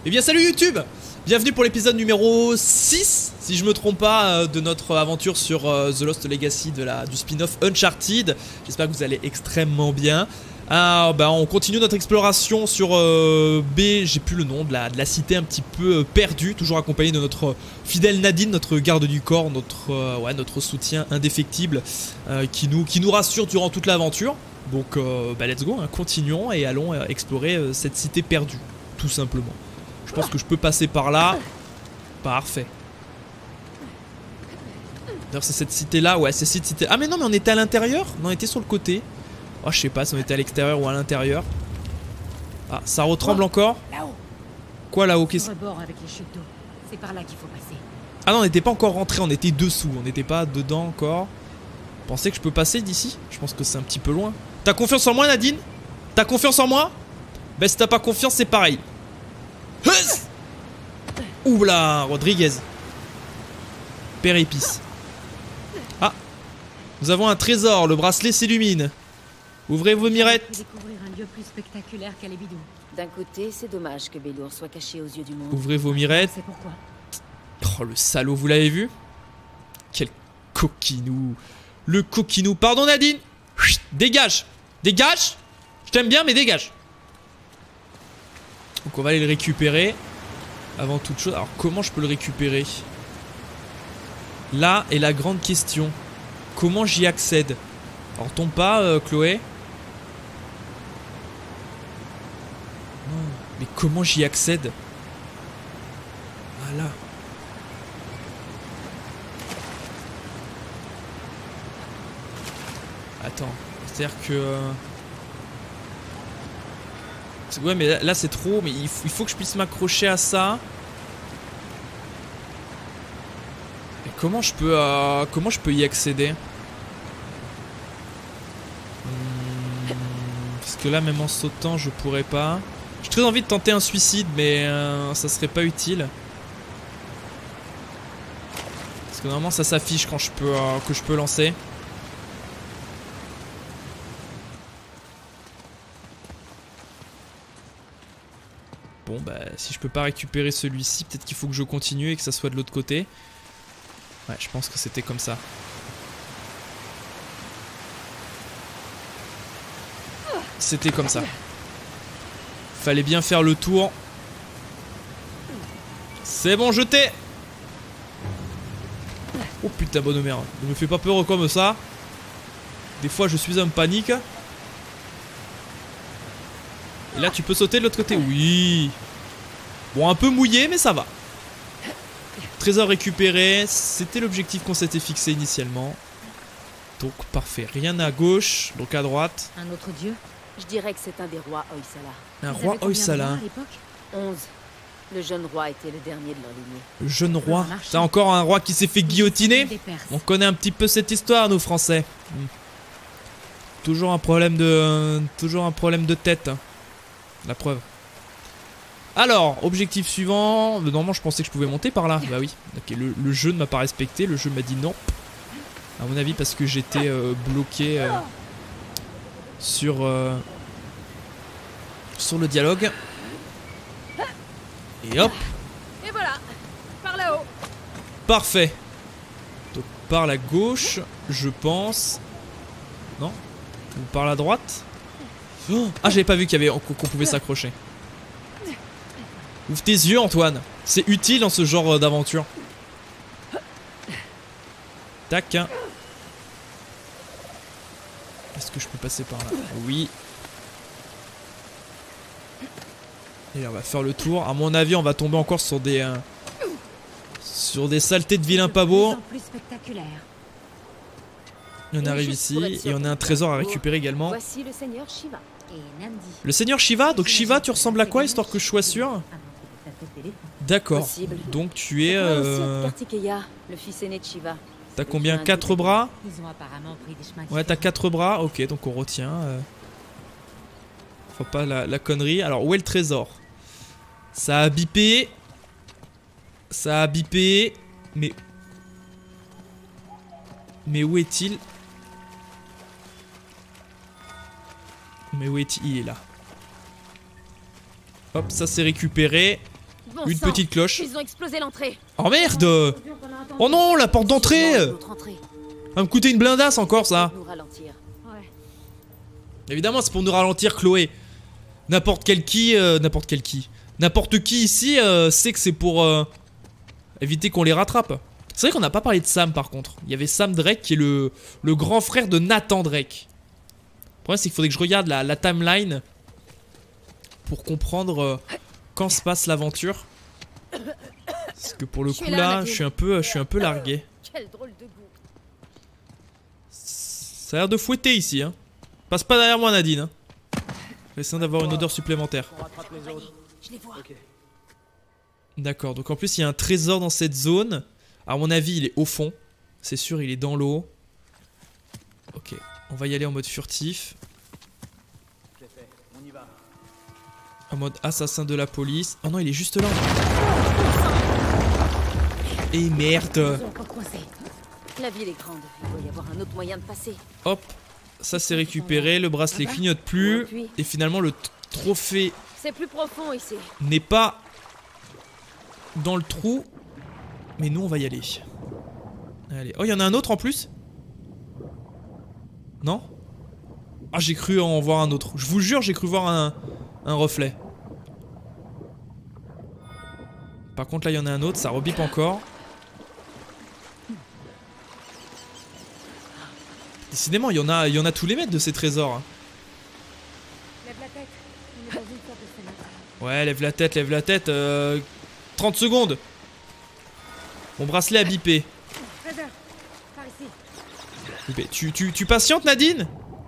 Eh bien salut YouTube. Bienvenue pour l'épisode numéro 6, si je me trompe pas, de notre aventure sur The Lost Legacy du spin-off Uncharted. J'espère que vous allez extrêmement bien. On continue notre exploration sur j'ai plus le nom, de la cité un petit peu perdue, toujours accompagné de notre fidèle Nadine, notre garde du corps, notre soutien indéfectible qui nous rassure durant toute l'aventure. Donc let's go, hein, continuons et allons explorer cette cité perdue, tout simplement. Je pense que je peux passer par là. Parfait. D'ailleurs c'est cette cité là, ouais c'est cette cité. Ah mais non mais on était à l'intérieur? Non on était sur le côté. Oh je sais pas si on était à l'extérieur ou à l'intérieur. Ah ça retremble encore. Quoi là-haut? Qu'est-ce que c'est? Par là qu'il faut passer. Ah non on n'était pas encore rentré, on était dessous, on n'était pas dedans encore. Vous pensez que je peux passer d'ici? Je pense que c'est un petit peu loin. T'as confiance en moi Nadine? T'as confiance en moi? Bah si t'as pas confiance c'est pareil. Oula, Rodriguez. Père épice. Ah, nous avons un trésor, le bracelet s'illumine. Ouvrez vos mirettes. D'un côté, c'est dommage que Bélour soit caché aux yeux du monde. Ouvrez vos mirettes. Oh le salaud, vous l'avez vu? Quel coquinou. Le coquinou. Pardon Nadine. Dégage. Dégage. Je t'aime bien mais dégage. Donc on va aller le récupérer. Avant toute chose, alors comment je peux le récupérer? Là est la grande question. Comment j'y accède? Alors tombe pas Chloé. Non, mais comment j'y accède? Ah là. Attends, c'est-à-dire que... Ouais mais là c'est trop, mais il faut que je puisse m'accrocher à ça. Et comment je peux y accéder? Parce que là même en sautant je pourrais pas. J'ai très envie de tenter un suicide mais ça serait pas utile. Parce que normalement ça s'affiche quand que je peux lancer. Bon bah si je peux pas récupérer celui-ci, peut-être qu'il faut que je continue et que ça soit de l'autre côté. Ouais je pense que c'était comme ça. C'était comme ça. Fallait bien faire le tour. C'est bon jeté. Oh putain bonne merde. Ne me fais pas peur comme ça. Des fois je suis en panique. Et là tu peux sauter de l'autre côté. Oui. Bon un peu mouillé mais ça va. Trésor récupéré. C'était l'objectif qu'on s'était fixé initialement. Donc parfait. Rien à gauche. Donc à droite. Un autre dieu? Je dirais que c'est un des rois Hoysala. Un roi Hoysala. 11. Le jeune roi était le dernier de leur lignée. Le jeune roi. T'as encore un roi qui s'est fait guillotiner? On connaît un petit peu cette histoire nous français. Toujours un problème de tête. La preuve. Alors, objectif suivant. Normalement, je pensais que je pouvais monter par là. Bah oui. Ok, le jeu ne m'a pas respecté. Le jeu m'a dit non. À mon avis, parce que j'étais bloqué sur le dialogue. Et hop. Et voilà. Par là-haut. Parfait. Donc, par la gauche, je pense. Non? Ou par la droite? Oh, ah j'avais pas vu qu'on pouvait s'accrocher. Ouvre tes yeux Antoine. C'est utile dans ce genre d'aventure. Tac. Est-ce que je peux passer par là? Oui. Et on va faire le tour. À mon avis on va tomber encore sur des saletés de vilains pas beaux. On arrive ici et on a un trésor à récupérer également. Voici le seigneur Shiva. Le seigneur Shiva? Donc Shiva tu ressembles à quoi histoire que je sois sûr? D'accord. Donc tu es Kartikeya, le fils aîné de Shiva. T'as combien? 4 bras? Ouais t'as 4 bras. Ok donc on retient. Faut pas la connerie. Alors où est le trésor? Ça a bipé. Ça a bipé. Mais où est-il? Mais où est-il? Il est là. Hop, ça c'est récupéré. Bon Une sang, petite cloche. Ils ont explosé l'entrée. Oh merde! Oh non, la porte d'entrée! Sûrement une autre entrée. Ça va me coûter une blindasse encore ça. Nous ralentir. Ouais. Évidemment, c'est pour nous ralentir, Chloé. N'importe qui ici sait que c'est pour éviter qu'on les rattrape. C'est vrai qu'on n'a pas parlé de Sam par contre. Il y avait Sam Drake qui est le grand frère de Nathan Drake. Le problème c'est qu'il faudrait que je regarde la timeline pour comprendre quand se passe l'aventure. Parce que pour le coup là, je suis un peu largué. Quel drôle de goût. Ça a l'air de fouetter ici. Hein. Passe pas derrière moi Nadine. Hein. Essayons d'avoir une odeur supplémentaire. Je les vois. D'accord, donc en plus il y a un trésor dans cette zone. À mon avis il est au fond. C'est sûr il est dans l'eau. Ok, on va y aller en mode furtif. En mode assassin de la police. Oh non il est juste là. Et merde. La ville est grande, il doit y avoir un autre moyen de passer. Hop, ça c'est récupéré, le bracelet clignote plus. Et finalement le trophée C'est plus profond ici. n'est pas dans le trou. Mais nous on va y aller. Allez, oh il y en a un autre en plus. Non? Ah j'ai cru en voir un autre. Je vous jure j'ai cru voir un reflet. Par contre là il y en a un autre, ça rebip encore. Décidément il y en a tous les mètres de ces trésors. Lève la tête. On est dans une sorte de fenêtre. Ouais lève la tête. 30 secondes. Mon bracelet a bipé. Fraser, par ici. Tu patientes Nadine?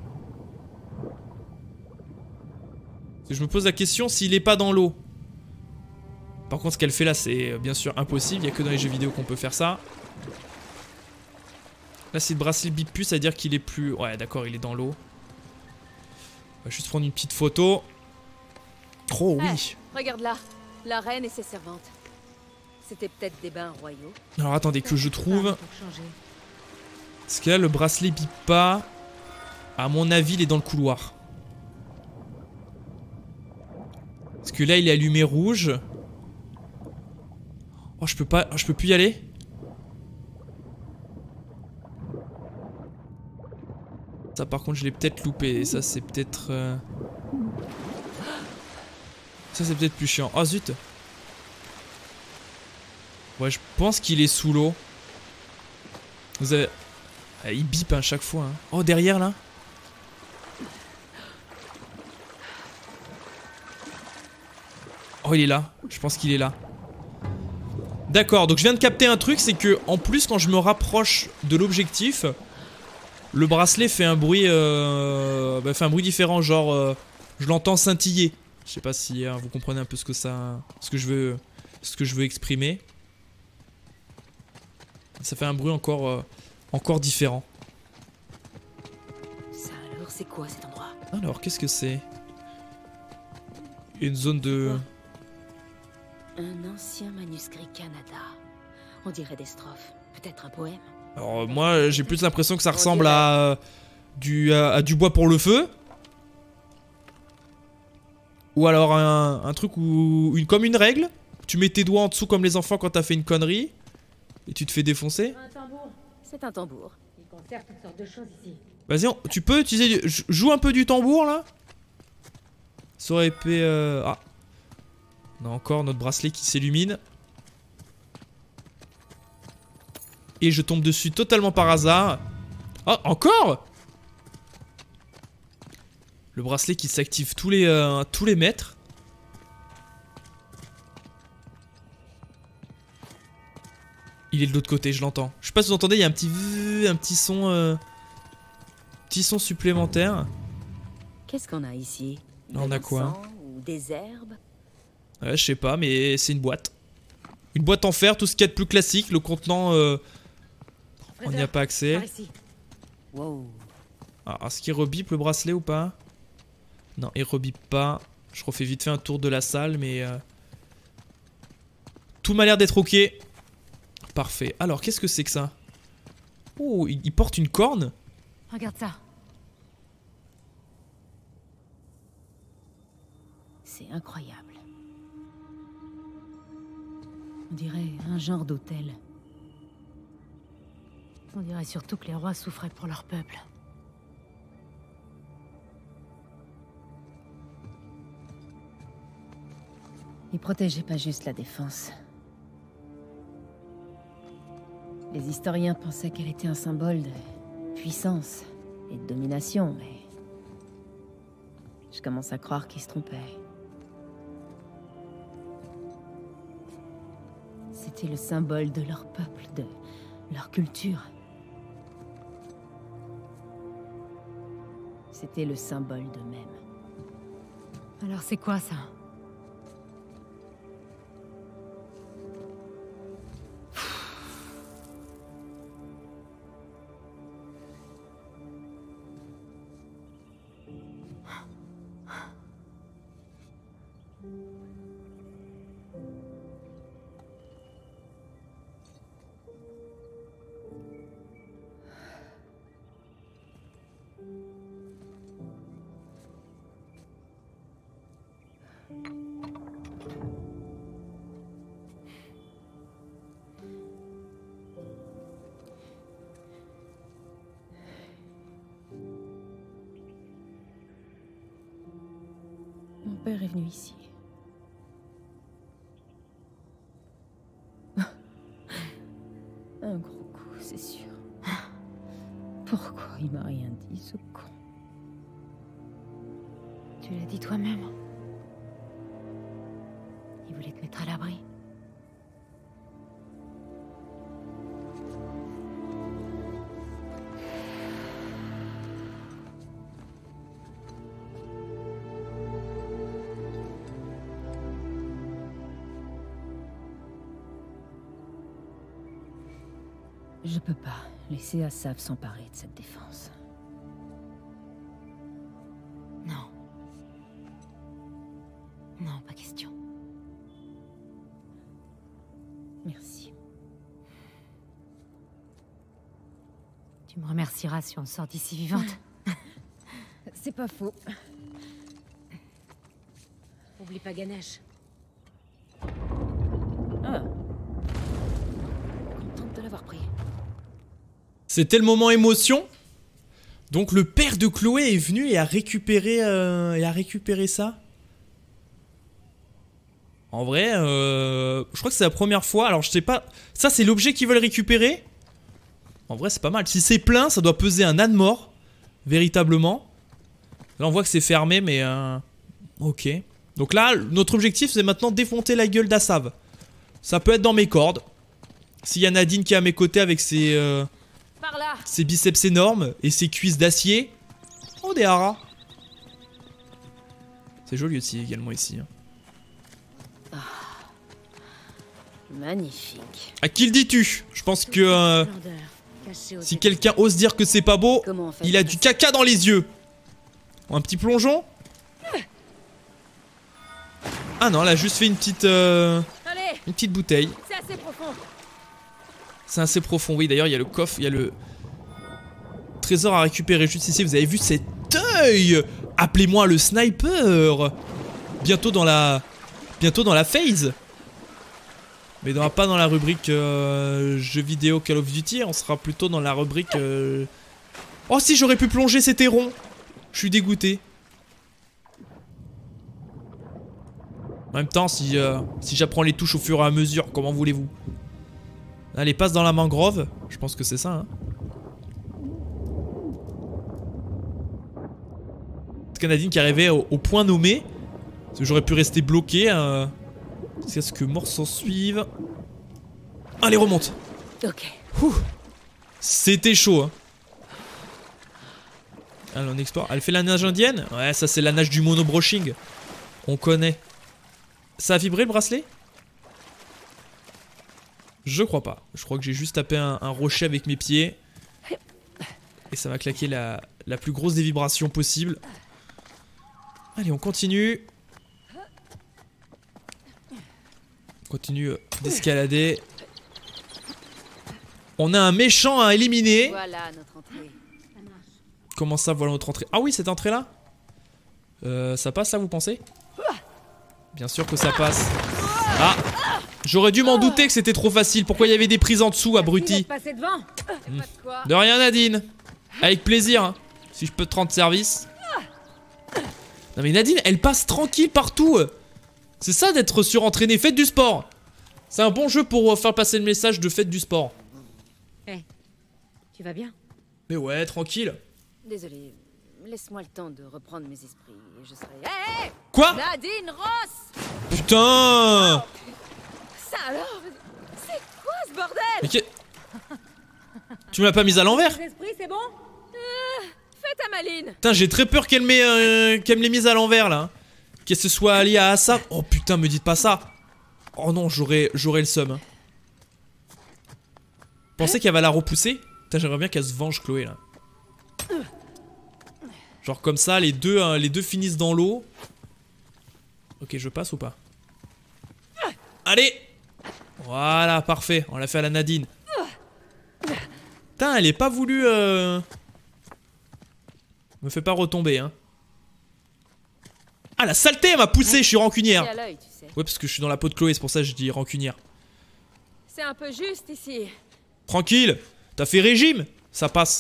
Je me pose la question s'il est pas dans l'eau. Par contre ce qu'elle fait là c'est bien sûr impossible, il n'y a que dans les jeux vidéo qu'on peut faire ça. Là si le bracelet bip plus ça veut dire qu'il est plus... Ouais d'accord il est dans l'eau. On va juste prendre une petite photo. Oh oui. Hey, regarde là, la reine et ses servantes. C'était peut-être des bains royaux. Alors attendez que je trouve... Parce que là le bracelet bip pas. À mon avis il est dans le couloir. Parce que là il est allumé rouge. Oh je peux plus y aller. Ça par contre je l'ai peut-être loupé. Ça c'est peut-être... Ça c'est peut-être plus chiant. Oh zut. Ouais je pense qu'il est sous l'eau. Vous avez... Ah, il bip à chaque fois. Hein. Oh derrière là. Oh il est là. Je pense qu'il est là. D'accord, donc je viens de capter un truc, c'est que en plus quand je me rapproche de l'objectif, le bracelet fait un bruit, différent, genre je l'entends scintiller. Je sais pas si vous comprenez un peu ce que je veux exprimer. Ça fait un bruit encore différent. Ça alors, c'est quoi cet endroit? Alors qu'est-ce que c'est? Une zone de... Un ancien manuscrit Canada. On dirait des strophes. Peut-être un poème. Alors moi j'ai plus l'impression que ça ressemble à du bois pour le feu. Ou alors un truc où... comme une règle. Tu mets tes doigts en dessous comme les enfants quand t'as fait une connerie. Et tu te fais défoncer. Un tambour. C'est un tambour. Il conserve toutes sortes de choses ici. Vas-y, tu peux utiliser... Joue un peu du tambour là. Ça aurait été... Ah. On a encore notre bracelet qui s'illumine. Et je tombe dessus totalement par hasard. Oh, encore! Le bracelet qui s'active tous les mètres. Il est de l'autre côté, je l'entends. Je sais pas si vous entendez, il y a un petit son supplémentaire. Qu'est-ce qu'on a ici? On a quoi? Sang ou des herbes? Ouais, je sais pas, mais c'est une boîte. Une boîte en fer, tout ce qu'il y a de plus classique. Le contenant, on n'y a pas accès. Par ici. Wow. Ah, est-ce qu'il rebip le bracelet ou pas? Non, il rebip pas. Je refais vite fait un tour de la salle, mais... Tout m'a l'air d'être ok. Parfait. Alors, qu'est-ce que c'est que ça? Oh, il porte une corne? Regarde ça. C'est incroyable. dirait un genre d'hôtel. On dirait surtout que les rois souffraient pour leur peuple. Ils protégeaient pas juste la défense. Les historiens pensaient qu'elle était un symbole de puissance et de domination, mais... je commence à croire qu'ils se trompaient. C'était le symbole de leur peuple, de leur culture. C'était le symbole d'eux-mêmes. Alors c'est quoi ça? Mon père est venu ici. Un gros coup, c'est sûr. Pourquoi il m'a rien dit, ce con? Tu l'as dit toi-même. Il voulait te mettre à l'abri. Je peux pas laisser Asaf s'emparer de cette défense. Non. Non, pas question. Merci. Tu me remercieras si on sort d'ici vivante. C'est pas faux. Oublie pas Ganesh. Ah. Contente de l'avoir pris. C'était le moment émotion. Donc le père de Chloé est venu et a récupéré ça. En vrai, je crois que c'est la première fois. Alors je sais pas. Ça c'est l'objet qu'ils veulent récupérer. En vrai c'est pas mal. Si c'est plein, ça doit peser un âne mort. Véritablement. Là on voit que c'est fermé mais... ok. Donc là, notre objectif c'est maintenant défoncer la gueule d'Assav. Ça peut être dans mes cordes. S'il y a Nadine qui est à mes côtés avec ses biceps énormes et ses cuisses d'acier. Oh des haras. C'est joli aussi également ici. Magnifique. À qui le dis-tu? Je pense que si quelqu'un ose dire que c'est pas beau, il a du caca dans les yeux. Un petit plongeon. Ah non, elle a juste fait une petite bouteille. C'est assez profond. C'est assez profond, oui. D'ailleurs, il y a le coffre, il y a le trésor à récupérer juste ici. Vous avez vu cet œil? Appelez-moi le sniper. Bientôt dans la phase. Mais pas dans la rubrique jeux vidéo Call of Duty. On sera plutôt dans la rubrique... Oh si, j'aurais pu plonger, c'était rond. Je suis dégoûté. En même temps, si j'apprends les touches au fur et à mesure, comment voulez-vous? Allez, passe dans la mangrove. Je pense que c'est ça, hein. Canadine qui arrivait au point nommé. Parce que j'aurais pu rester bloqué. Jusqu'à ce que mort s'en suive. Allez, remonte. Ok. C'était chaud, hein. Allez, on explore. Elle fait la nage indienne? Ouais, ça c'est la nage du monobrushing. On connaît. Ça a vibré le bracelet? Je crois pas. Je crois que j'ai juste tapé un rocher avec mes pieds. Et ça va claquer la plus grosse des vibrations possible. Allez, on continue. On continue d'escalader. On a un méchant à éliminer. Voilà notre entrée. Comment ça, voilà notre entrée? Ah oui, cette entrée-là ça passe, ça, vous pensez? Bien sûr que ça passe. Ah! J'aurais dû m'en douter que c'était trop facile. Pourquoi il y avait des prises en dessous, abruti? De rien, Nadine. Avec plaisir, hein. Si je peux te rendre service. Non mais Nadine, elle passe tranquille partout. C'est ça d'être surentraîné. Faites du sport. C'est un bon jeu pour faire passer le message de faites du sport. Hey, tu vas bien? Mais ouais, tranquille. Désolé, laisse-moi le temps de reprendre mes esprits et je serai... Hé, Quoi? Nadine Ross! Putain! Ça alors? C'est quoi ce bordel? Mais tu me l'as pas mise à l'envers? Esprit, c'est bon? Fais ta maline! Putain, j'ai très peur qu'elle me l'ait mise à l'envers là. Que ce soit lié à ça. Oh putain, me dites pas ça. Oh non, j'aurais le seum. Pensez qu'elle va la repousser? Putain, j'aimerais bien qu'elle se venge, Chloé là. Genre comme ça, les deux finissent dans l'eau. Ok, je passe ou pas? Allez! Voilà, parfait. On l'a fait à la Nadine. Putain, elle est pas voulu... Me fait pas retomber, hein. Ah, la saleté, elle m'a poussé, je suis rancunière. J'ai à l'œil, tu sais. Ouais, parce que je suis dans la peau de Chloé, c'est pour ça que je dis rancunière. C'est un peu juste ici. Tranquille, t'as fait régime, ça passe.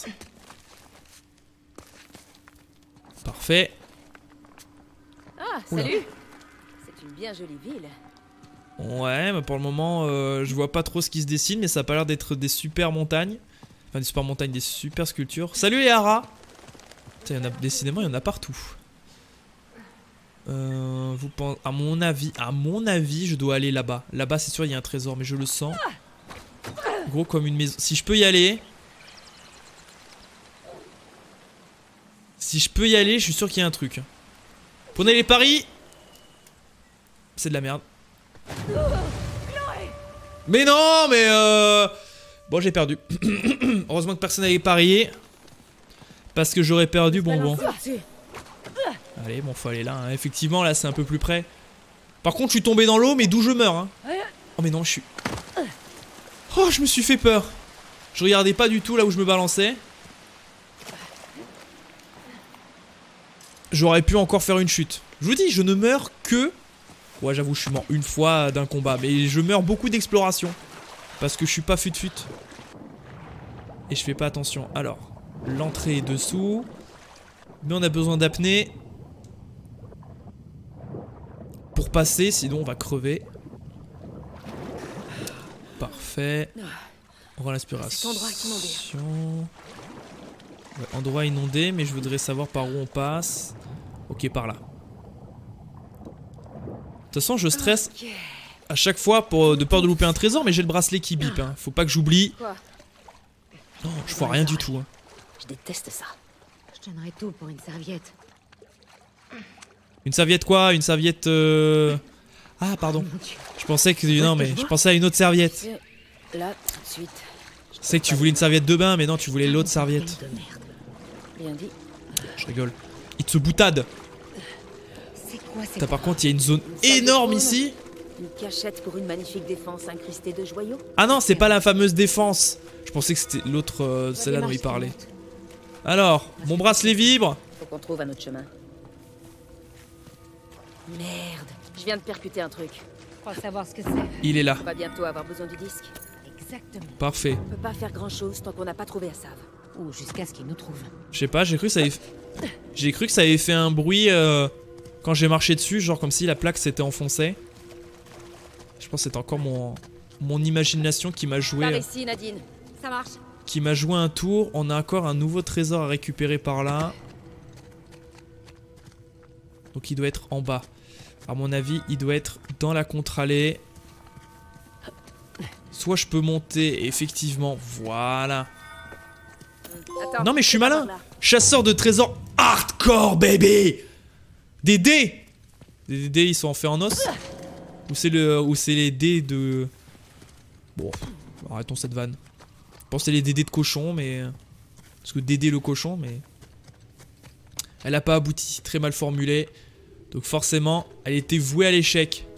Parfait. Ah, Oula. salut! C'est une bien jolie ville. Ouais, mais pour le moment, je vois pas trop ce qui se dessine, mais ça a pas l'air d'être des super montagnes. Enfin, des super montagnes, des super sculptures. Salut les haras! Putain, décidément, il y en a partout. Vous pensez, à mon avis, je dois aller là-bas. Là-bas, c'est sûr, il y a un trésor, mais je le sens. Gros comme une maison. Si je peux y aller. Si je peux y aller, je suis sûr qu'il y a un truc. Prenez les paris. C'est de la merde. Mais non, mais bon, j'ai perdu. Heureusement que personne n'avait parié. Parce que j'aurais perdu, bon. Allez, bon, faut aller là, hein. Effectivement, là, c'est un peu plus près. Par contre, je suis tombé dans l'eau, mais d'où je meurs, hein. Oh, mais non, je suis... Oh, je me suis fait peur. Je regardais pas du tout là où je me balançais. J'aurais pu encore faire une chute. Je vous dis, je ne meurs que... Ouais, j'avoue, je suis mort une fois d'un combat. Mais je meurs beaucoup d'exploration. Parce que je suis pas fut-fut. Et je fais pas attention. Alors, l'entrée est dessous. Mais on a besoin d'apnée. Pour passer, sinon on va crever. Parfait. On rend l'inspiration. Ouais, endroit inondé, mais je voudrais savoir par où on passe. Ok, par là. De toute façon, je stresse à chaque fois de peur de louper un trésor, mais j'ai le bracelet qui bip. Hein. Faut pas que j'oublie. Non, je vois rien du tout. Hein. Je déteste ça. Je donnerais tout pour une serviette. Une serviette quoi? Une serviette Ah, pardon. Je pensais que... Non, mais je pensais à une autre serviette. Là, tout de suite. Je sais que tu voulais une serviette de bain, mais non, tu voulais l'autre serviette. Bien dit. Je rigole. Il te boutade. C'est quoi cette... Putain, par contre, il y a une zone énorme ici. Une cachette pour une magnifique défense incrustée de joyaux. Ah non, c'est pas la fameuse défense. Je pensais que c'était l'autre, celle-là dont il parlait. Alors, mon bracelet vibre. Faut qu'on trouve un autre chemin. Merde, je viens de percuter un truc. Je crois savoir ce que c'est. Il est là. On va bientôt avoir besoin du disque. Exactement. Parfait. On peut pas faire grand chose tant qu'on n'a pas trouvé Assav. Ou jusqu'à ce qu'il nous trouve. Je sais pas, j'ai cru que ça avait... J'ai cru que ça avait fait un bruit quand j'ai marché dessus, genre comme si la plaque s'était enfoncée. Je pense que c'est encore mon imagination qui m'a joué... Par ici, Nadine. Ça marche. Qui m'a joué un tour. On a encore un nouveau trésor à récupérer par là. Donc il doit être en bas. À mon avis, il doit être dans la contre-allée. Soit je peux monter, effectivement. Voilà. Attends, Non mais je suis c'est pas malin. par là. Chasseur de trésors hardcore, baby. Des dés. Des dés, ils sont faits en os. Ou c'est les dés de... Bon, arrêtons cette vanne. Je pense que c'est les dés de cochon, mais... Parce que Dédé le cochon, mais... Elle a pas abouti, très mal formulé. Donc forcément, elle était vouée à l'échec.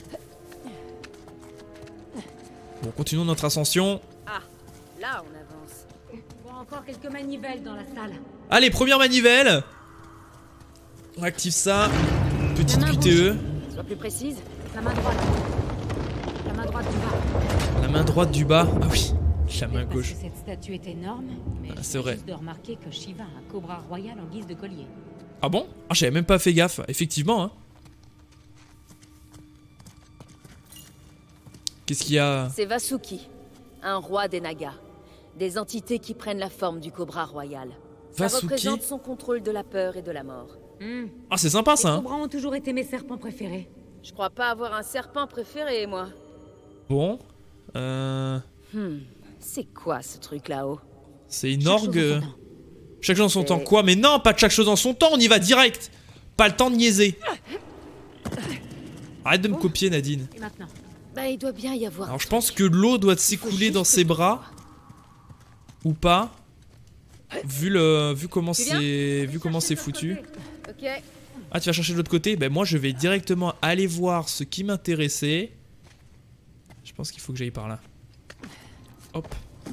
Bon, continuons notre ascension. Ah, là on avance. Bon, encore quelques manivelles dans la salle. Allez, première manivelle. On active ça. Petite La main QTE. Sois plus précise. La main droite. La main droite. droite du bas. La main droite du bas. Ah oui, la main Parce gauche. que cette statue est énorme, mais Ah, c'est je viens vrai. juste de remarquer que Shiva a un cobra royal en guise de collier. Ah bon? Ah, j'avais même pas fait gaffe. Effectivement, hein. Qu'est-ce qu'il y a? C'est Vasuki, un roi des Nagas. Des entités qui prennent la forme du cobra royal. Ça Vasuki? représente son contrôle de la peur et de la mort. Ah, c'est sympa Les ça, hein. cobras ont toujours été mes serpents préférés. Je crois pas avoir un serpent préféré, moi. Bon. C'est quoi ce truc là-haut? C'est une Chaque chose en orgue. son temps. Chaque chose en son temps. C'est- Quoi? Mais non, pas de chaque chose en son temps, on y va direct. Pas le temps de niaiser. Arrête de me copier, Nadine. Et maintenant? Bah, il doit bien y avoir. Alors un je pense truc. que l'eau doit Il faut s'écouler juste dans que ses je bras. vois. Ou pas. Vu comment Tu viens c'est foutu. Ok. Ah, tu vas chercher de l'autre côté? Ben moi je vais directement aller voir ce qui m'intéressait. Je pense qu'il faut que j'aille par là. Hop.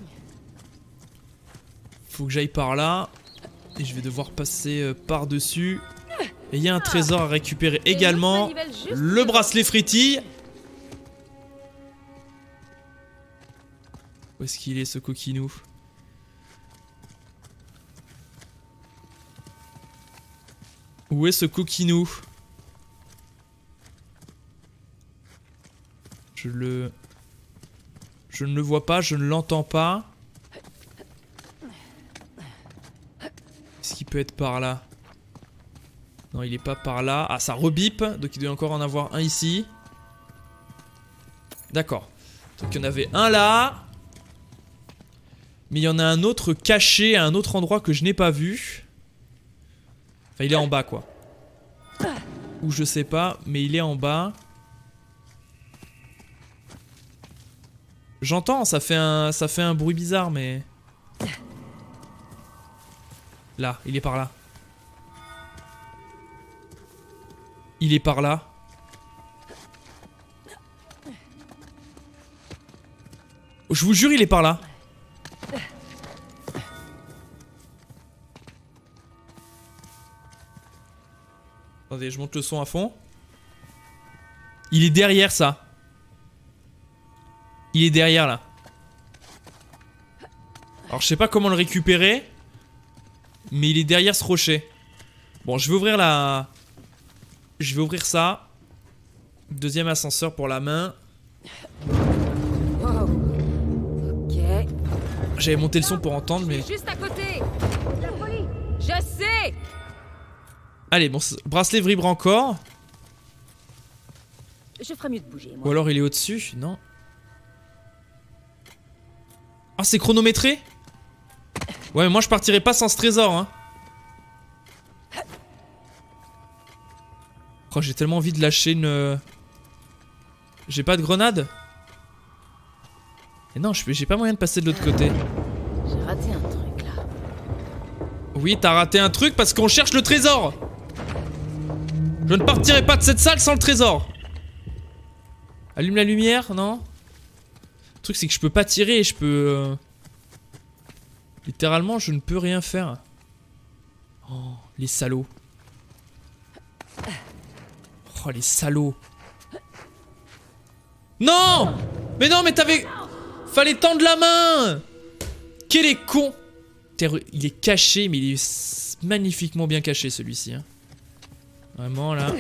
Faut que j'aille par là. Et je vais devoir passer par-dessus. Et il y a un trésor à récupérer Et une également. autre manivelle juste Le devant. bracelet frétille. Où est-ce qu'il est ce coquinou? Où est ce coquinou? Je ne le vois pas, je ne l'entends pas. Est-ce qu'il peut être par là? Non, il est pas par là. Ah, ça rebipe, donc il doit encore en avoir un ici. D'accord. Donc il y en avait un là. Mais il y en a un autre caché à un autre endroit que je n'ai pas vu. Enfin, il est en bas, quoi. Ou je sais pas, mais il est en bas. J'entends, ça fait un bruit bizarre, mais... Là, il est par là. Il est par là. Je vous jure, il est par là. Attendez, je monte le son à fond. Il est derrière ça. Il est derrière là. Alors je sais pas comment le récupérer. Mais il est derrière ce rocher. Bon, je vais ouvrir la... Je vais ouvrir ça. Deuxième ascenseur pour la main. Wow. Ok. J'avais monté le son pour entendre, mais... Juste à côté. La folie. Je sais. Allez, bon, bracelet vibre encore. Je ferais mieux de bouger, moi. Ou alors il est au-dessus, non? Ah, c'est chronométré? Ouais, mais moi je partirai pas sans ce trésor, hein. Oh, j'ai tellement envie de lâcher une... J'ai pas de grenade? Et non, j'ai pas moyen de passer de l'autre côté. J'ai raté un truc, là. Oui, t'as raté un truc parce qu'on cherche le trésor. Je ne partirai pas de cette salle sans le trésor. Allume la lumière, non? Le truc c'est que je peux pas tirer et je peux... Littéralement, je ne peux rien faire. Oh, les salauds. Oh, les salauds. Non! Mais non, mais t'avais... Fallait tendre la main! Quel est con! Il est caché, mais il est magnifiquement bien caché celui-ci. Hein. Vraiment là.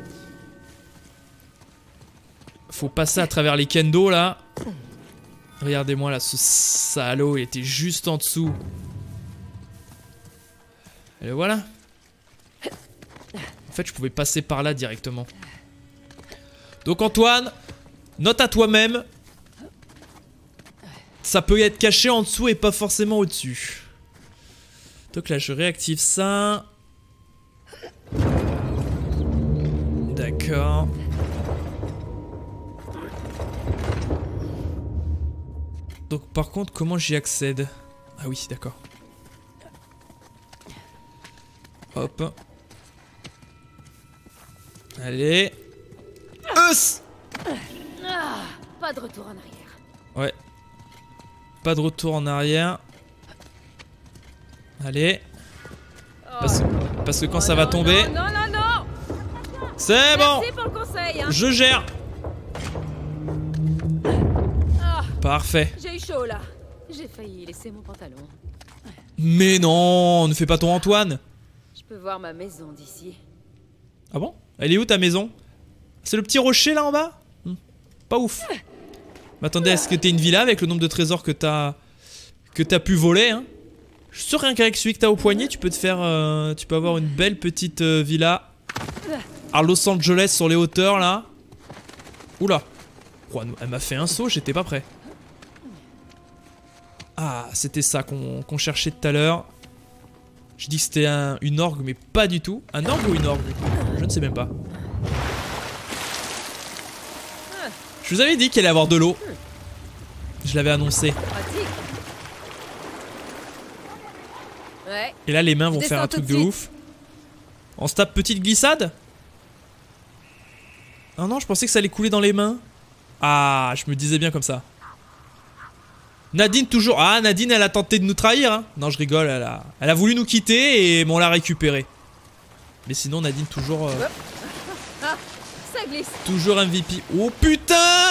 Faut passer à travers les kendo là. Regardez-moi là, ce salaud, il était juste en dessous. Et le voilà. En fait, je pouvais passer par là directement. Donc Antoine, note à toi-même. Ça peut être caché en dessous et pas forcément au-dessus. Donc là, je réactive ça. D'accord. Donc par contre, comment j'y accède? Ah oui, d'accord. Hop. Allez. Us! Ah, pas de retour en arrière. Ouais. Pas de retour en arrière. Allez. Parce que quand ça va tomber... Non, non, non, C'est bon! Merci pour le conseil, hein. Je gère. Parfait. J'ai eu chaud là. J'ai failli laisser mon pantalon. Mais non, ne fais pas ton Antoine. Je peux voir ma maison d'ici. Ah bon? Elle est où ta maison? C'est le petit rocher là en bas? Pas ouf. Mais attendez, est-ce que t'es une villa avec le nombre de trésors que t'as pu voler, hein? Je suis sûr rien qu'avec celui que t'as au poignet, tu peux te faire, tu peux avoir une belle petite villa à Los Angeles sur les hauteurs là. Oula. Oh, elle m'a fait un saut, j'étais pas prêt. Ah, c'était ça qu'on cherchait tout à l'heure. Je dis que c'était une orgue, mais pas du tout. Un orgue ou une orgue? Je ne sais même pas. Je vous avais dit qu'il allait avoir de l'eau. Je l'avais annoncé. Pratique. Ouais. Et là, les mains vont faire un truc de ouf. On se tape petite glissade? Ah non, je pensais que ça allait couler dans les mains. Ah, je me disais bien comme ça. Nadine toujours... Ah, Nadine, elle a tenté de nous trahir, hein. Non, je rigole, elle a voulu nous quitter et on l'a récupérée. Mais sinon, Nadine toujours... Ah, ça glisse. Toujours MVP. Oh putain!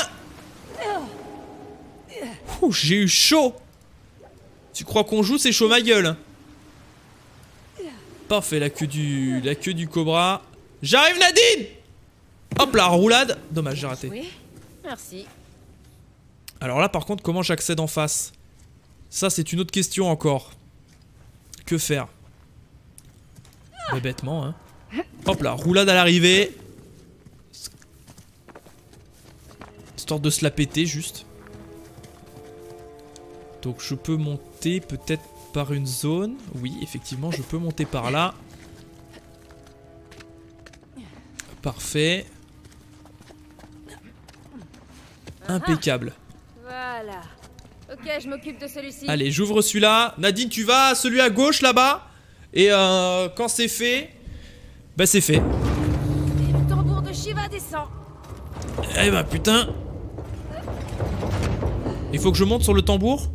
Ouh, j'ai eu chaud. Tu crois qu'on joue, c'est chaud ma gueule. Parfait, la queue du cobra. J'arrive Nadine! Hop là, roulade. Dommage, j'ai raté. Oui, merci. Alors là par contre comment j'accède en face? Ça c'est une autre question encore. Que faire? Mais bêtement hein. Hop là, roulade à l'arrivée. Histoire de se la péter juste. Donc je peux monter peut-être par une zone. Oui effectivement je peux monter par là. Parfait. Impeccable. Voilà. Ok, je m'occupe de celui-ci. Allez, j'ouvre celui-là. Nadine, tu vas à celui à gauche là-bas. Et quand c'est fait, bah c'est fait. Et le tambour de Shiva descend. Eh bah putain. Il faut que je monte sur le tambour.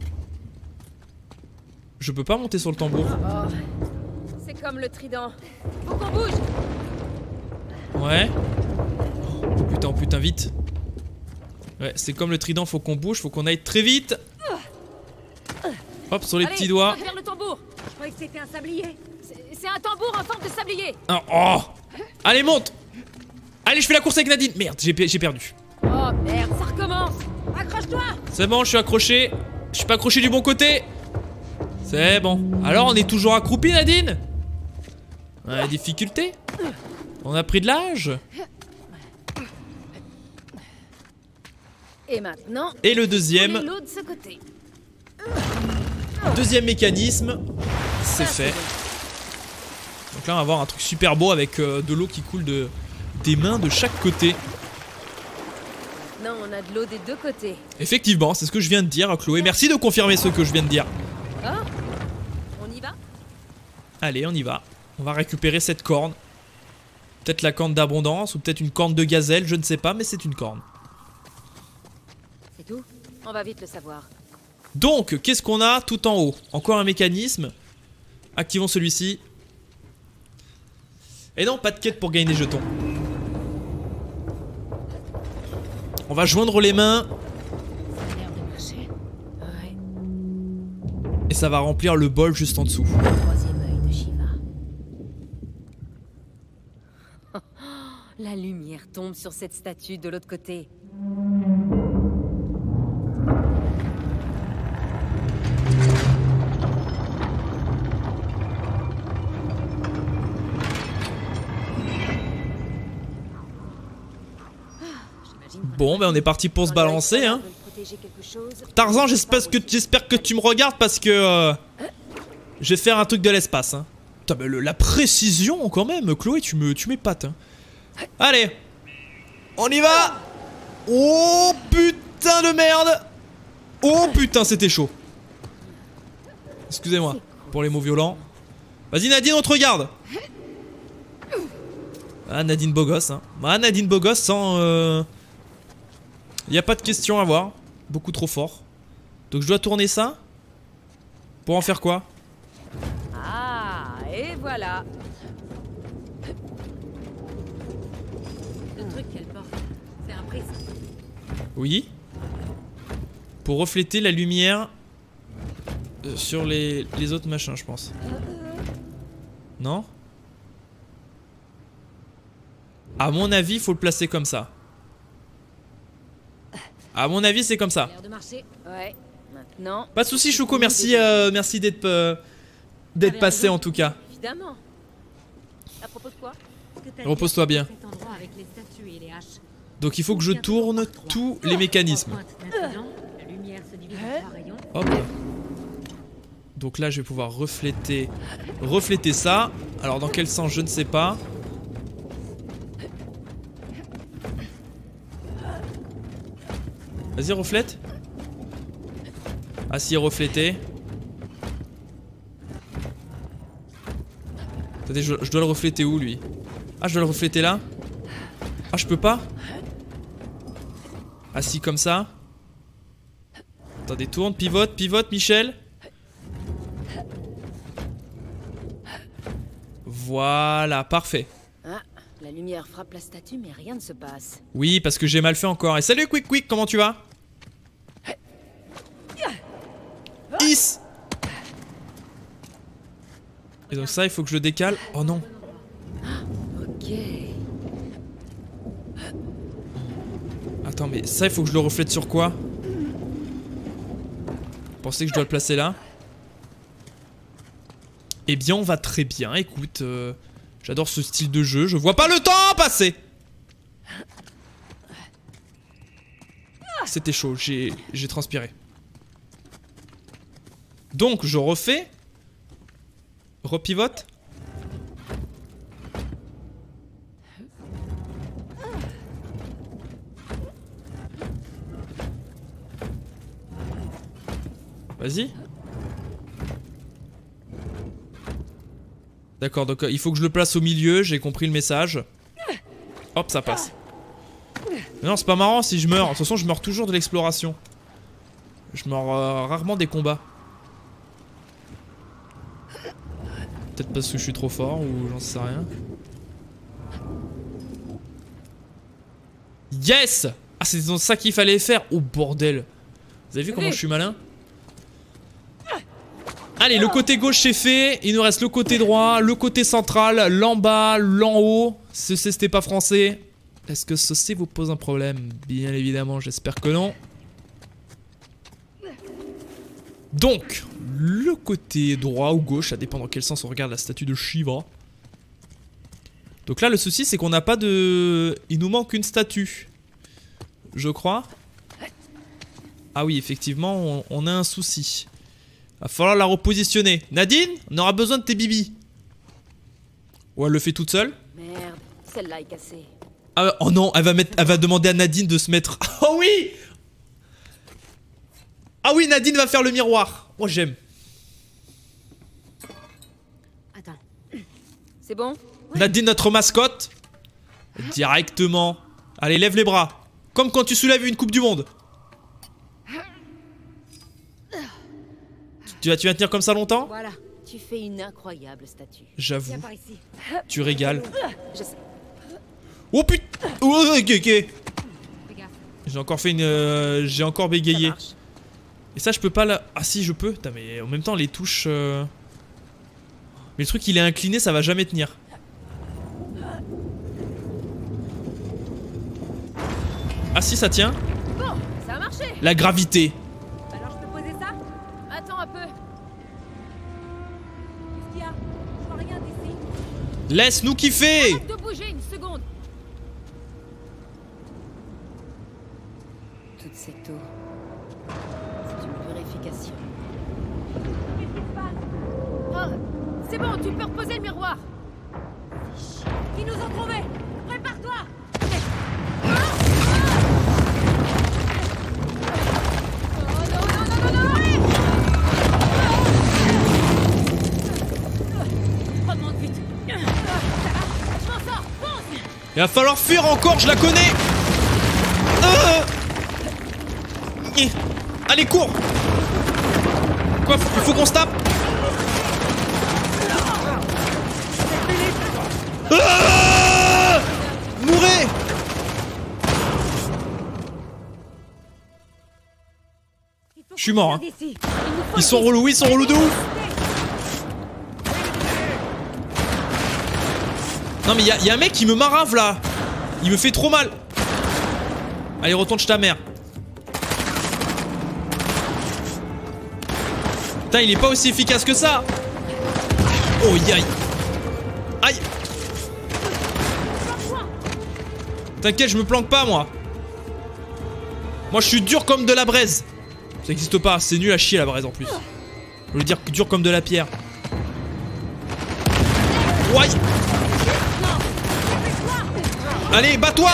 Je peux pas monter sur le tambour. Oh, c'est comme le trident. Faut qu'on bouge. Ouais. Oh putain, vite. Ouais, c'est comme le trident, faut qu'on bouge, faut qu'on aille très vite. Hop, sur les petits doigts. Vers le tambour. Je croyais que c'était un sablier. C'est un tambour en forme de sablier. Oh. Allez, monte. Allez, je fais la course avec Nadine. Merde, j'ai perdu. Oh merde, ça recommence. Accroche-toi. C'est bon, je suis accroché. Je suis pas accroché du bon côté. C'est bon. Alors, on est toujours accroupi, Nadine? Ouais, difficulté. On a pris de l'âge. Et maintenant, Et le deuxième. l'eau de ce côté. Deuxième mécanisme. C'est fait. Donc là, on va avoir un truc super beau avec de l'eau qui coule des mains de chaque côté. Non, on a de l'eau des deux côtés. Effectivement, c'est ce que je viens de dire, Chloé. Merci de confirmer ce que je viens de dire. Ah, on y va? Allez, on y va. On va récupérer cette corne. Peut-être la corne d'abondance ou peut-être une corne de gazelle, je ne sais pas, mais c'est une corne. C'est tout? On va vite le savoir. Donc, qu'est-ce qu'on a tout en haut? Encore un mécanisme. Activons celui-ci. Et non, pas de quête pour gagner des jetons. On va joindre les mains. Ça a l'air de marcher. Ouais. Et ça va remplir le bol juste en dessous. Le troisième œil de Shiva. La lumière tombe sur cette statue de l'autre côté. Bon, ben on est parti pour se balancer, hein. Tarzan, j'espère que tu me regardes parce que je vais faire un truc de l'espace, hein. Putain, mais la précision quand même, Chloé, tu m'épates, hein. Allez, on y va. Oh putain de merde. Oh putain, c'était chaud. Excusez-moi pour les mots violents. Vas-y Nadine, on te regarde. Ah, Nadine beau gosse, hein. Ah, Nadine beau gosse sans... Y a pas de question à voir. Beaucoup trop fort. Donc je dois tourner ça. Pour en faire quoi? Ah, et voilà. Le truc qu'elle porte, c'est un prisme. Oui. pour refléter la lumière sur les autres machins, je pense. Non? À mon avis, il faut le placer comme ça. À mon avis, c'est comme ça. L'air de marcher. Ouais. Maintenant. Pas de soucis, Choco, merci, merci d'être passé en tout cas. Évidemment. À propos de quoi? Repose-toi bien. Donc il faut que je tourne tous les mécanismes. Hop. Donc là, je vais pouvoir refléter ça. Alors dans quel sens, je ne sais pas. Vas-y, reflète. Ah si, refléter. Attendez, je dois le refléter où, lui? Ah, je dois le refléter là? Ah, je peux pas? Ah si, comme ça. Attendez, tourne, pivote, Michel. Voilà, parfait. Ah, la lumière frappe la statue, mais rien ne se passe. Oui, parce que j'ai mal fait encore. Et salut Quick, comment tu vas? Is. Et donc ça, il faut que je le décale. Oh non. Ok. Attends, mais ça, il faut que je le reflète sur quoi? Vous pensez que je dois le placer là? Eh bien, on va très bien. Écoute, j'adore ce style de jeu. Je vois pas le temps passer. C'était chaud, j'ai transpiré. Donc, je refais. Repivote. Vas-y. D'accord, donc il faut que je le place au milieu, j'ai compris le message. Hop, ça passe. Mais non, c'est pas marrant si je meurs. De toute façon, je meurs toujours de l'exploration. Je meurs rarement des combats. Peut-être parce que je suis trop fort ou j'en sais rien. Yes! Ah, c'est donc ça qu'il fallait faire. Oh bordel. Vous avez vu comment je suis malin? Allez, le côté gauche c'est fait. Il nous reste le côté droit, le côté central, l'en bas, l'en haut. C'était pas français. Est-ce que ceci vous pose un problème? Bien évidemment, j'espère que non. Donc, le côté droit ou gauche, ça dépend dans quel sens on regarde la statue de Shiva. Donc là, le souci, c'est qu'on n'a pas de... Il nous manque une statue. Je crois. Ah oui, effectivement, on a un souci. Va falloir la repositionner. Nadine, on aura besoin de tes bibis. Ou elle le fait toute seule. Merde, celle-là est cassée. Ah, oh non, elle va demander à Nadine de se mettre... Oh oui! Ah oui, Nadine va faire le miroir. Moi, j'aime. Attends. C'est bon? Nadine, notre mascotte. Directement. Allez, lève les bras. Comme quand tu soulèves une coupe du monde. Tu vas tenir comme ça longtemps? Voilà, tu fais une incroyable statue. J'avoue. Viens par ici. Tu régales. Je sais. Oh putain! Oh, ok. Fais gaffe. J'ai encore fait une... J'ai encore bégayé. Ça marche. Et ça, je peux pas la... Ah si, je peux. Putain, mais en même temps, les touches... Mais le truc, il est incliné, ça va jamais tenir. Ah si, ça tient. Bon, ça a marché. La gravité. Alors je peux poser ça? Attends un peu. Qu'est-ce qu'il y a? Je vois rien d'ici. Laisse-nous kiffer. Arrête de bouger une seconde. Toute cette eau. C'est une purification. Qu'est-ce qui se passe? Oh, c'est bon, tu peux reposer le miroir. Ils nous ont trouvés. Prépare-toi. Remonte vite. Je m'en sors. Fonce. Il va falloir fuir encore, je la connais. Allez, cours. Quoi? Il faut qu'on se tape. Mourez. Je suis mort, hein. D'ici. Il nous faut Ils sont le relous, ils sont relous de ouf. Non mais y a un mec qui me marave là. Il me fait trop mal. Allez, retourne chez ta mère. Putain, il est pas aussi efficace que ça. Oh, aïe. Aïe. T'inquiète, je me planque pas, moi. Moi, je suis dur comme de la braise. Ça n'existe pas, c'est nul à chier la braise en plus. Je voulais dire dur comme de la pierre. Ouais. Allez, bats-toi.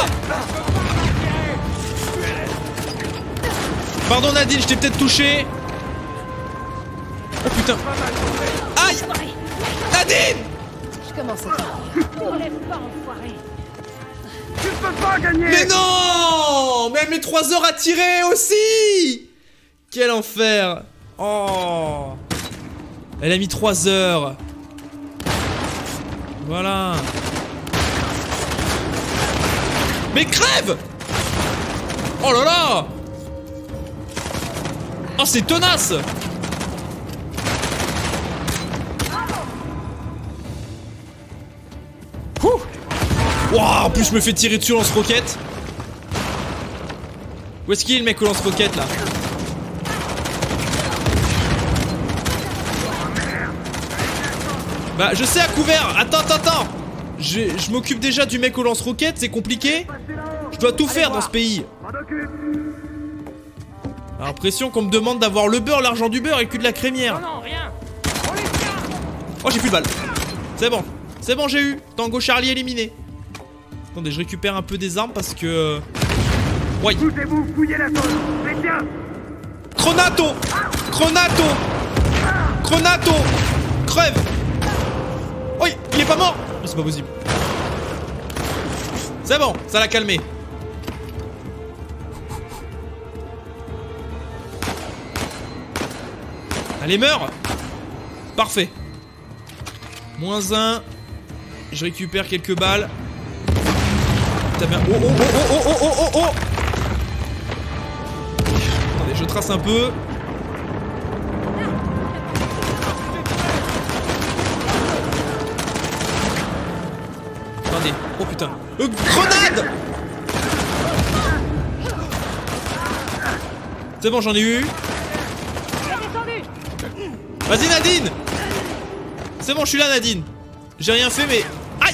Pardon Nadine, je t'ai peut-être touché. Oh putain. Aïe. Nadine. Je commence à te relève pas, enfoiré. Tu peux pas gagner. Mais non. Mais elle met 3 heures à tirer aussi. Quel enfer. Oh. Elle a mis 3 heures. Voilà. Mais crève. Oh là là. Oh, c'est tenace. Wouah, en plus je me fais tirer dessus au lance-roquette. Où est-ce qu'il est le mec au lance-roquette là? Bah je sais à couvert. Attends. Je m'occupe déjà du mec au lance-roquette, c'est compliqué. Je dois tout faire dans ce pays. J'ai l'impression qu'on me demande d'avoir le beurre, l'argent du beurre et le cul de la crémière. Non, rien. Oh, j'ai plus de balles. C'est bon, j'ai eu. Tango Charlie éliminé. Attendez, je récupère un peu des armes parce que... Ouais. Poussez-vous, fouillez la zone. Mais tiens. Cronato. Crève. Oui, il est pas mort. Oh, c'est pas possible. C'est bon, ça l'a calmé. Allez, meurs. Parfait. -1. Je récupère quelques balles. Putain, merde. Oh. Attendez, je trace un peu. Attendez. Oh putain. Grenade. C'est bon, j'en ai eu. Vas-y Nadine. C'est bon, je suis là Nadine. J'ai rien fait mais... Aïe.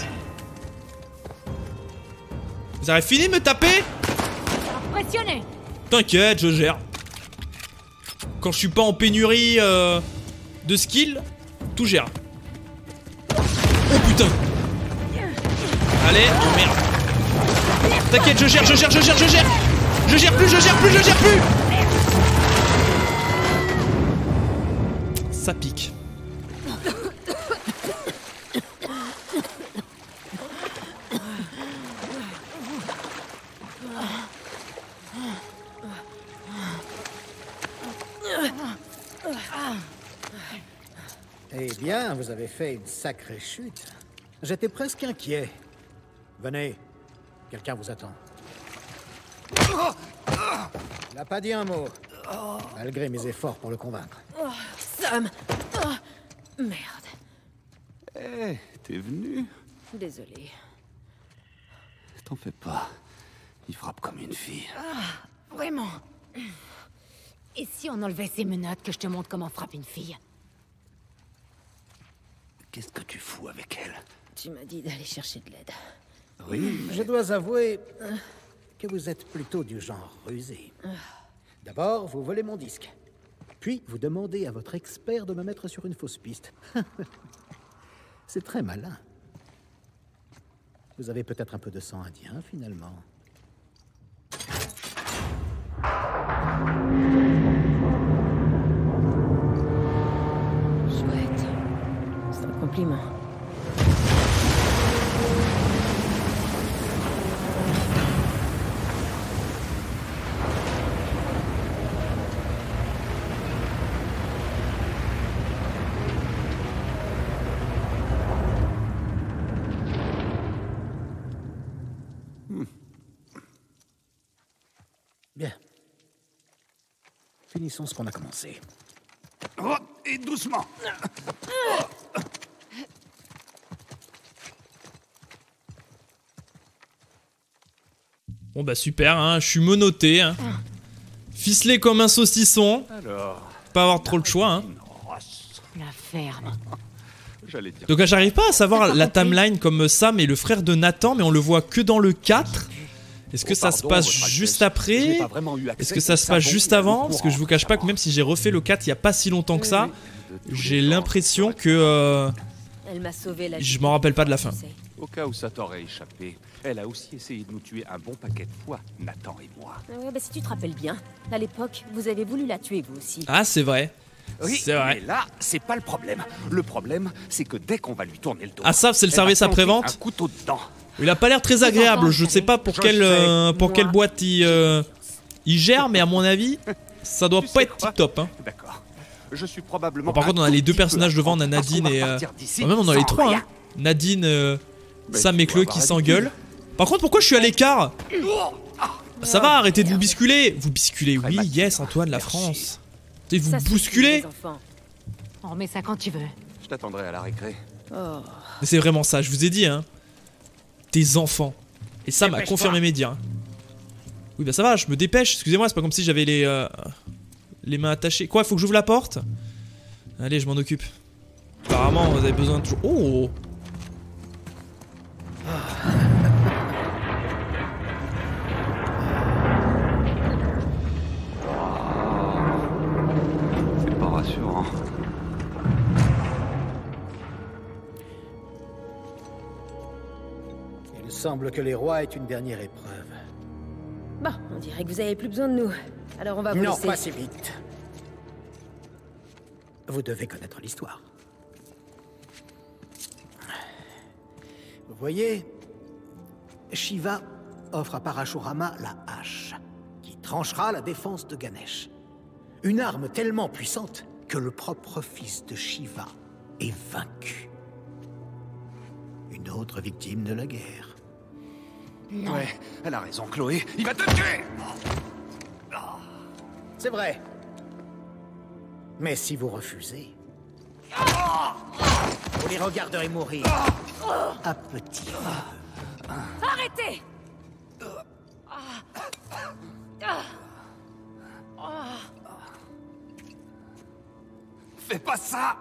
Vous avez fini de me taper? Impressionné. T'inquiète, je gère. Quand je suis pas en pénurie de skill, tout gère. Oh putain. Allez, oh merde. T'inquiète, je gère. Je gère plus. Ça pique. Eh bien, vous avez fait une sacrée chute. J'étais presque inquiet. Venez, quelqu'un vous attend. Il n'a pas dit un mot, malgré mes efforts pour le convaincre. Sam. Merde. Eh, t'es venu? Désolée. T'en fais pas. Il frappe comme une fille. Vraiment. Et si on enlevait ces menottes que je te montre comment frappe une fille? Qu'est-ce que tu fous avec elle? Tu m'as dit d'aller chercher de l'aide. Oui, Je dois avouer que vous êtes plutôt du genre rusé. D'abord, vous volez mon disque. Puis, vous demandez à votre expert de me mettre sur une fausse piste. C'est très malin. Vous avez peut-être un peu de sang indien, finalement. Chouette. C'est un compliment. Bien. Finissons ce qu'on a commencé. Oh, et doucement. Bon bah super, hein, je suis menotté. Hein. Ficelé comme un saucisson. Alors, Pas avoir trop le choix. Hein. La ferme. j'allais dire. Donc j'arrive pas à savoir la timeline comme Sam est le frère de Nathan, mais on le voit que dans le 4. Est-ce que ça se passe juste après? Est-ce que ça se passe juste avant? Parce que je vous cache pas que même si j'ai refait le 4 il y a pas si longtemps que ça, j'ai l'impression que Elle m'a sauvé la vie. je m'en rappelle pas de la fin. Au cas où ça t'aurait échappé, elle a aussi essayé de nous tuer un bon paquet de fois, Nathan et moi. Ouais, bah si tu te rappelles bien, à l'époque, vous avez voulu la tuer vous aussi. Ah c'est vrai. Oui, C'est vrai. mais là, c'est pas le problème. Le problème, c'est que dès qu'on va lui tourner le dos... Ah ça c'est le elle va service planter après-vente. un couteau dedans. Il a pas l'air très agréable, je sais pas pour Je quelle, sais, pour quelle moi. boîte il gère, mais à mon avis, ça doit Tu pas sais être quoi tip top. Hein. D'accord. Je suis probablement... Bon, par contre on a les deux personnages devant, on a Nadine et... même on a les trois, hein. Nadine, Sam et Chloé qui s'engueulent. Par contre pourquoi je suis à l'écart? Ça va, arrêtez de vous bisculer. Vous bisculez, oui, yes Antoine, la France. Tu sais, vous Ça suffit, bousculez. les enfants. On remet ça quand tu veux. Je t'attendrai à la récré. Oh. Mais c'est vraiment ça, je vous ai dit, hein. Des enfants. Et ça m'a confirmé mes dires. Hein. Oui, bah ça va, je me dépêche. Excusez-moi, c'est pas comme si j'avais les mains attachées. Quoi, faut que j'ouvre la porte? Allez, je m'en occupe. Apparemment, vous avez besoin de... Oh! C'est pas rassurant. Il semble que les rois aient une dernière épreuve. Bon, on dirait que vous avez plus besoin de nous. Alors on va vous Non, laisser. pas si vite. Vous devez connaître l'histoire. Vous voyez, Shiva offre à Parashurama la hache, qui tranchera la défense de Ganesh. Une arme tellement puissante que le propre fils de Shiva est vaincu. Une autre victime de la guerre. Ouais, elle a raison, Chloé. Il va te tuer. C'est vrai. Mais si vous refusez, vous les regarderez mourir à petit feu. Arrêtez! Fais pas ça.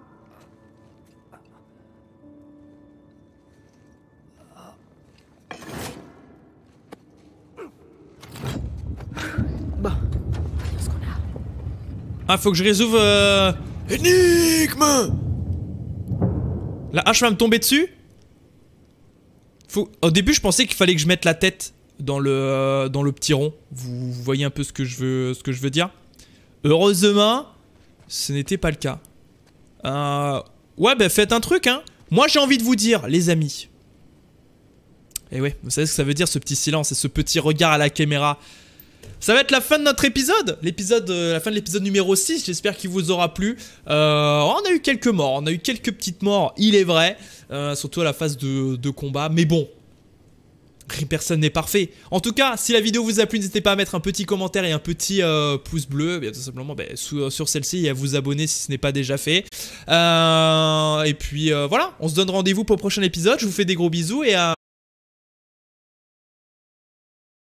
Bon, Ce qu'on a. Ah, faut que je résolve... Énigme. La hache va me tomber dessus. Au début, je pensais qu'il fallait que je mette la tête dans le petit rond. Vous voyez un peu ce que je veux dire. Heureusement, ce n'était pas le cas. Ouais, bah faites un truc, hein. Moi, j'ai envie de vous dire, les amis. Et ouais, vous savez ce que ça veut dire, ce petit silence et ce petit regard à la caméra. Ça va être la fin de notre épisode, la fin de l'épisode numéro 6, j'espère qu'il vous aura plu. On a eu quelques morts, on a eu quelques petites morts, il est vrai, surtout à la phase de combat, mais bon, personne n'est parfait. En tout cas, si la vidéo vous a plu, n'hésitez pas à mettre un petit commentaire et un petit pouce bleu, tout simplement sur celle-ci et à vous abonner si ce n'est pas déjà fait. Et puis voilà, on se donne rendez-vous pour le prochain épisode, je vous fais des gros bisous et